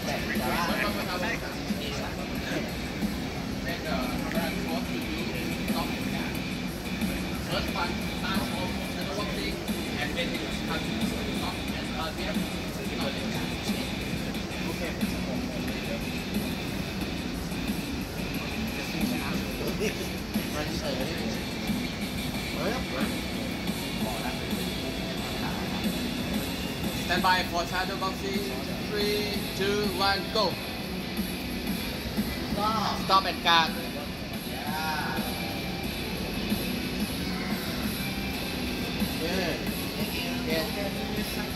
แต่ว่าใช่ครับเป็นโค้ดที่ต้องเหมือนกัน First one start off the whole thing and then you start to stop and RPM ที่เราเล่นกันโอเคมันเฉยStand by for shadow boxing 3, 2, 1, go Stop and guard Good